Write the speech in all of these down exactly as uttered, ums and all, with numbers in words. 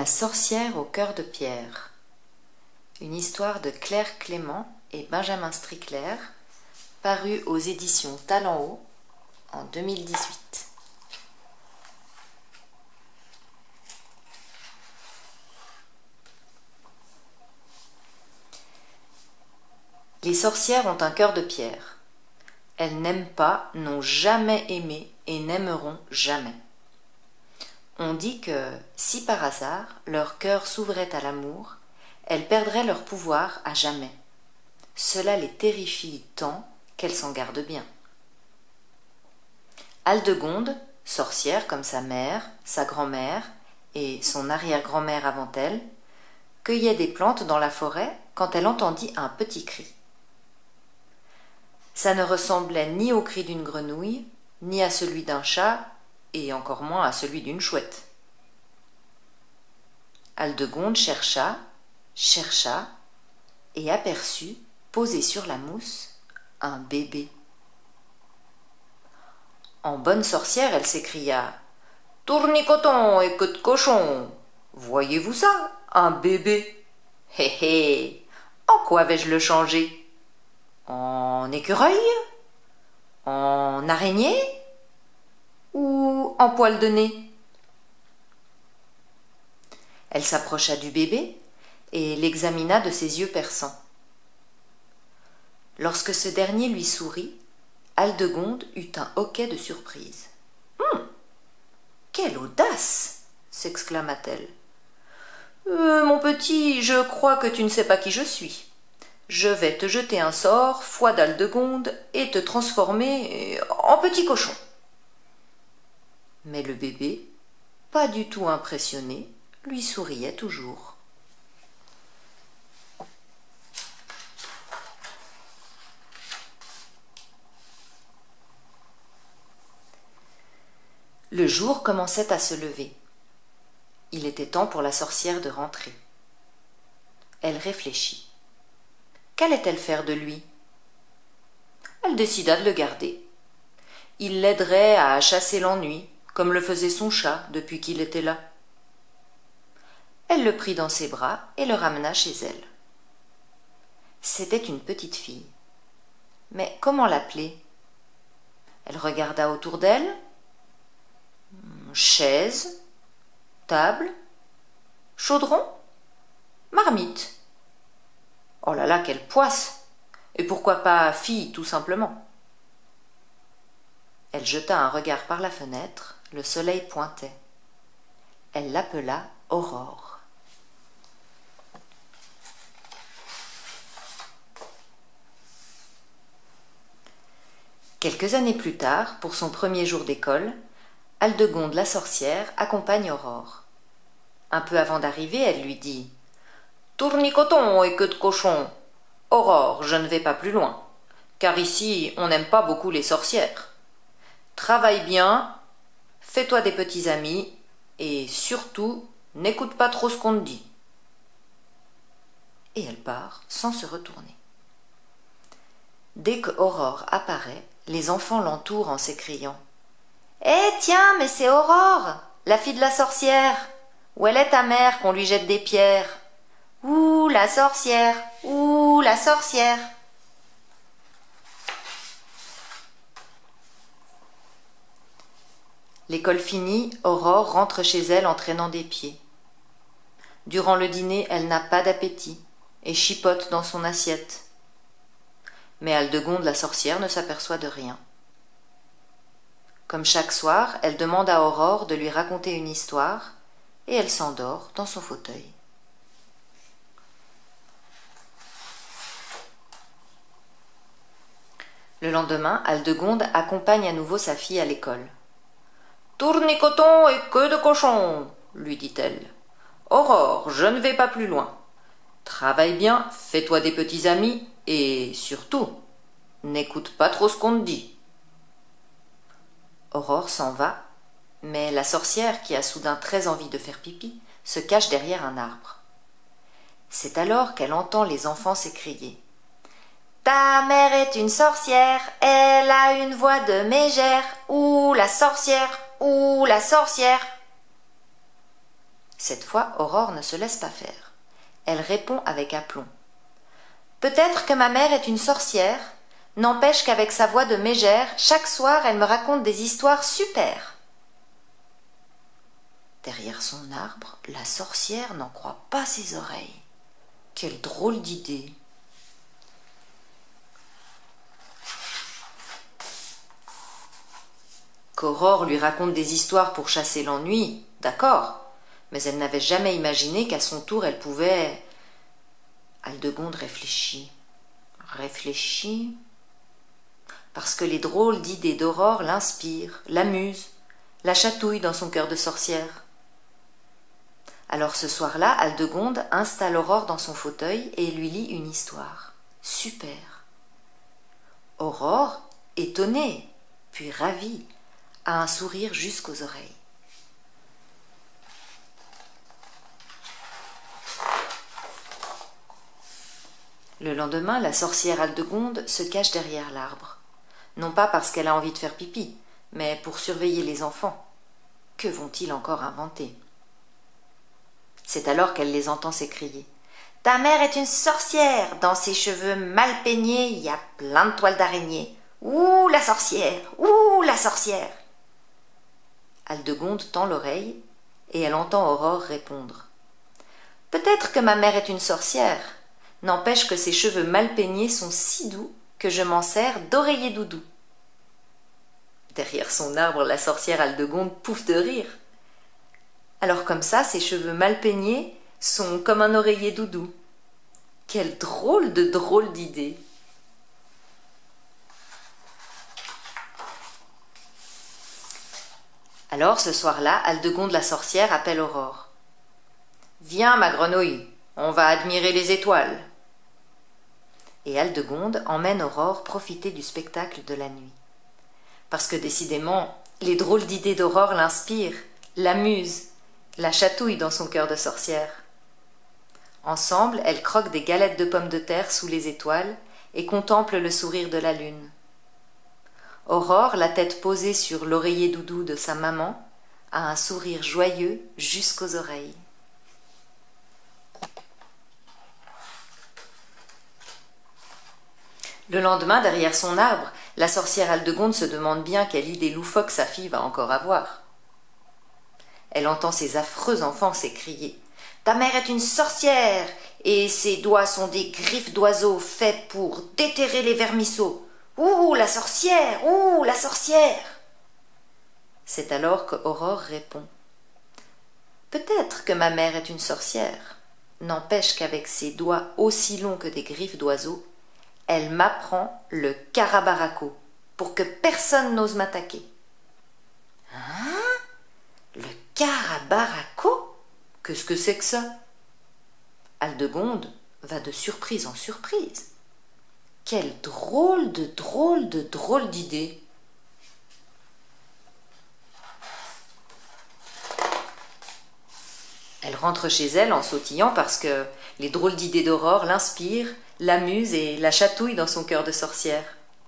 sorcière au cœur de pierre. Une histoire de Claire Clément et Benjamin Strickler, parue aux éditions Talent Haut en deux mille dix-huit. Les sorcières ont un cœur de pierre. Elles n'aiment pas, n'ont jamais aimé et n'aimeront jamais. On dit que, si par hasard leur cœur s'ouvrait à l'amour, elles perdraient leur pouvoir à jamais. Cela les terrifie tant qu'elles s'en gardent bien. Aldegonde, sorcière comme sa mère, sa grand-mère et son arrière-grand-mère avant elle, cueillait des plantes dans la forêt quand elle entendit un petit cri. Ça ne ressemblait ni au cri d'une grenouille, ni à celui d'un chat, et encore moins à celui d'une chouette. Aldegonde chercha, chercha, et aperçut, posé sur la mousse, un bébé. En bonne sorcière, elle s'écria « Tournicoton et queue de cochon, voyez-vous ça, un bébé? Hé hé, en quoi vais-je le changer? En écureuil? En araignée? Ou en poil de nez? » Elle s'approcha du bébé et l'examina de ses yeux perçants. Lorsque ce dernier lui sourit, Aldegonde eut un hoquet de surprise. Hum, quelle audace! S'exclama-t-elle. Euh, mon petit, je crois que tu ne sais pas qui je suis. Je vais te jeter un sort, foi d'Aldegonde, et te transformer en petit cochon. Mais le bébé, pas du tout impressionné, lui souriait toujours. Le jour commençait à se lever. Il était temps pour la sorcière de rentrer. Elle réfléchit. Qu'allait-elle faire de lui? Elle décida de le garder. Il l'aiderait à chasser l'ennui, comme le faisait son chat depuis qu'il était là. Elle le prit dans ses bras et le ramena chez elle. C'était une petite fille. Mais comment l'appeler? Elle regarda autour d'elle. Chaise, table, chaudron, marmite. Oh là là, quelle poisse! Et pourquoi pas fille, tout simplement? Elle jeta un regard par la fenêtre, le soleil pointait. Elle l'appela Aurore. Quelques années plus tard, pour son premier jour d'école, Aldegonde la sorcière accompagne Aurore. Un peu avant d'arriver, elle lui dit « Tournicoton et queue de cochon, Aurore, je ne vais pas plus loin, car ici on n'aime pas beaucoup les sorcières. Travaille bien, fais-toi des petits amis, et surtout, n'écoute pas trop ce qu'on te dit. » Et elle part sans se retourner. Dès que Aurore apparaît, les enfants l'entourent en s'écriant « Eh tiens, mais c'est Aurore, la fille de la sorcière. Où elle est ta mère qu'on lui jette des pierres? Ouh, la sorcière, ouh, la sorcière. » L'école finie, Aurore rentre chez elle en traînant des pieds. Durant le dîner, elle n'a pas d'appétit et chipote dans son assiette. Mais Aldegonde la sorcière ne s'aperçoit de rien. Comme chaque soir, elle demande à Aurore de lui raconter une histoire et elle s'endort dans son fauteuil. Le lendemain, Aldegonde accompagne à nouveau sa fille à l'école. « Tournicoton et queue de cochon, lui dit-elle. Aurore, je ne vais pas plus loin. Travaille bien, fais-toi des petits amis et, surtout, n'écoute pas trop ce qu'on te dit. » Aurore s'en va, mais la sorcière, qui a soudain très envie de faire pipi, se cache derrière un arbre. C'est alors qu'elle entend les enfants s'écrier. « Ta mère est une sorcière, elle a une voix de mégère, ouh la sorcière, ouh la sorcière. » Cette fois, Aurore ne se laisse pas faire. Elle répond avec aplomb. Peut-être que ma mère est une sorcière, n'empêche qu'avec sa voix de mégère, chaque soir elle me raconte des histoires super. Derrière son arbre, la sorcière n'en croit pas ses oreilles. Quelle drôle d'idée! Qu'Aurore lui raconte des histoires pour chasser l'ennui, d'accord, mais elle n'avait jamais imaginé qu'à son tour elle pouvait... Aldegonde réfléchit, réfléchit, parce que les drôles d'idées d'Aurore l'inspirent, l'amusent, la chatouillent dans son cœur de sorcière. Alors ce soir-là, Aldegonde installe Aurore dans son fauteuil et lui lit une histoire. Super. Aurore, étonnée, puis ravie, a un sourire jusqu'aux oreilles. Le lendemain, la sorcière Aldegonde se cache derrière l'arbre. Non pas parce qu'elle a envie de faire pipi, mais pour surveiller les enfants. Que vont-ils encore inventer? C'est alors qu'elle les entend s'écrier. « Ta mère est une sorcière, dans ses cheveux mal peignés, il y a plein de toiles d'araignée. Ouh, la sorcière! Ouh, la sorcière !» Aldegonde tend l'oreille et elle entend Aurore répondre. « Peut-être que ma mère est une sorcière, n'empêche que ses cheveux mal peignés sont si doux que je m'en sers d'oreiller doudou. » Derrière son arbre, la sorcière Aldegonde pouffe de rire. Alors comme ça, ses cheveux mal peignés sont comme un oreiller doudou. Quelle drôle de drôle d'idée! Alors ce soir-là, Aldegonde la sorcière appelle Aurore. « Viens, ma grenouille, on va admirer les étoiles. » Et Aldegonde emmène Aurore profiter du spectacle de la nuit. Parce que décidément, les drôles d'idées d'Aurore l'inspirent, l'amusent, la chatouillent dans son cœur de sorcière. Ensemble, elles croquent des galettes de pommes de terre sous les étoiles et contemplent le sourire de la lune. Aurore, la tête posée sur l'oreiller doudou de sa maman, a un sourire joyeux jusqu'aux oreilles. Le lendemain, derrière son arbre, la sorcière Aldegonde se demande bien quelle idée loufoque sa fille va encore avoir. Elle entend ses affreux enfants s'écrier « Ta mère est une sorcière et ses doigts sont des griffes d'oiseaux faits pour déterrer les vermisseaux. Ouh, la sorcière! Ouh, la sorcière !» C'est alors que Aurore répond « Peut-être que ma mère est une sorcière, n'empêche qu'avec ses doigts aussi longs que des griffes d'oiseaux, elle m'apprend le carabaraco pour que personne n'ose m'attaquer. » Hein? Le carabaraco? Qu'est-ce que c'est que ça? Aldegonde va de surprise en surprise. Quelle drôle de drôle de drôle d'idée! Elle rentre chez elle en sautillant parce que les drôles d'idées d'Aurore l'inspirent, l'amusent et la chatouillent dans son cœur de sorcière.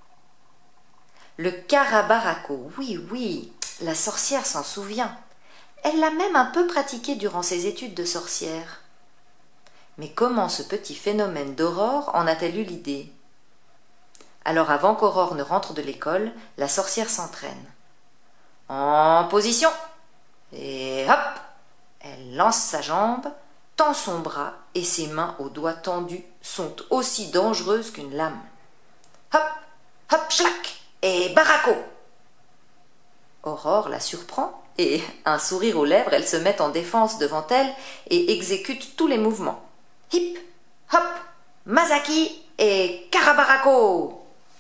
Le carabaraco, oui, oui, la sorcière s'en souvient. Elle l'a même un peu pratiqué durant ses études de sorcière. Mais comment ce petit phénomène d'Aurore en a-t-elle eu l'idée? Alors avant qu'Aurore ne rentre de l'école, la sorcière s'entraîne. En position! Et hop! Elle lance sa jambe, tend son bras et ses mains aux doigts tendus sont aussi dangereuses qu'une lame. Hop! Hop! Schlac! Et baraco! Aurore la surprend et, un sourire aux lèvres, elle se met en défense devant elle et exécute tous les mouvements. Hip! Hop! Mazaki! Et carabaraco!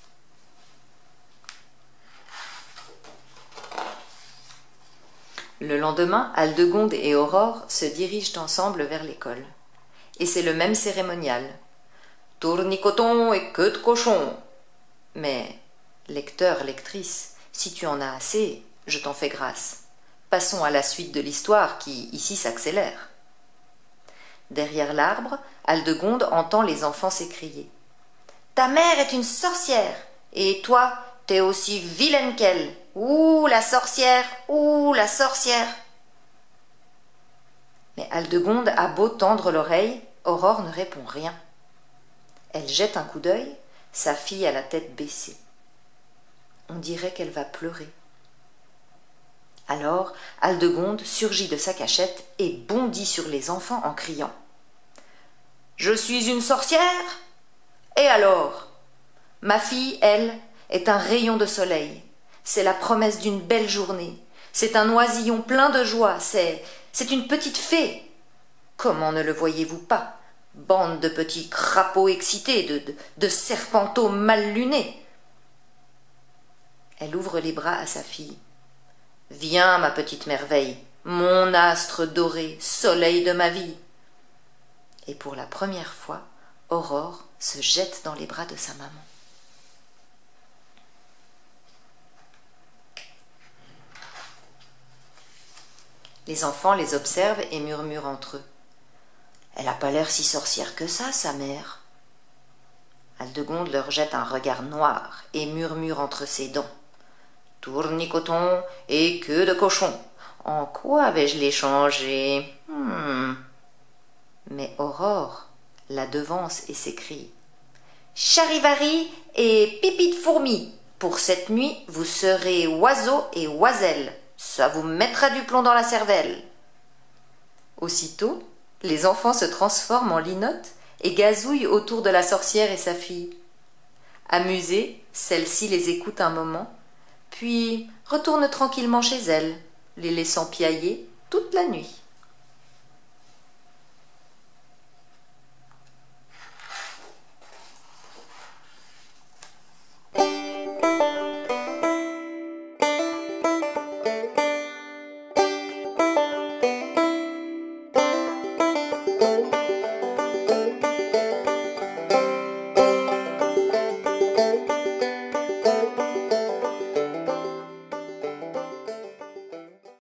Le lendemain, Aldegonde et Aurore se dirigent ensemble vers l'école. Et c'est le même cérémonial. Tournicoton et queue de cochon. Mais, lecteur, lectrice, si tu en as assez, je t'en fais grâce. Passons à la suite de l'histoire qui, ici, s'accélère. Derrière l'arbre, Aldegonde entend les enfants s'écrier. « Ta mère est une sorcière, et toi, t'es aussi vilaine qu'elle. Ouh, la sorcière! Ouh, la sorcière !» Mais Aldegonde a beau tendre l'oreille, Aurore ne répond rien. Elle jette un coup d'œil, sa fille a la tête baissée. On dirait qu'elle va pleurer. Alors Aldegonde surgit de sa cachette et bondit sur les enfants en criant « Je suis une sorcière ? Et alors ? Ma fille, elle, est un rayon de soleil. C'est la promesse d'une belle journée. C'est un oisillon plein de joie. C'est, c'est une petite fée. Comment ne le voyez-vous pas ? Bande de petits crapauds excités, de, de, de serpenteaux mal lunés. » Elle ouvre les bras à sa fille. « Viens, ma petite merveille, mon astre doré, soleil de ma vie. » Et pour la première fois, Aurore se jette dans les bras de sa maman. Les enfants les observent et murmurent entre eux. « Elle n'a pas l'air si sorcière que ça, sa mère. » Aldegonde leur jette un regard noir et murmure entre ses dents. « Tournicoton et queue de cochon, en quoi vais-je les changer hmm. ?» Mais Aurore la devance et s'écrie. « Charivari et pipi de fourmi, pour cette nuit vous serez oiseau et oiselle. Ça vous mettra du plomb dans la cervelle. » Aussitôt, les enfants se transforment en linottes et gazouillent autour de la sorcière et sa fille. Amusée, celle-ci les écoute un moment, puis retourne tranquillement chez elle, les laissant piailler toute la nuit.